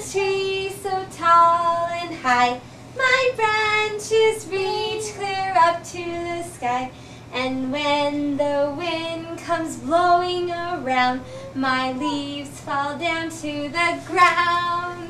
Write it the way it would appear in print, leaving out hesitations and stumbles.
tree so tall and high, my branches reach clear up to the sky. And when the wind comes blowing around, my leaves fall down to the ground.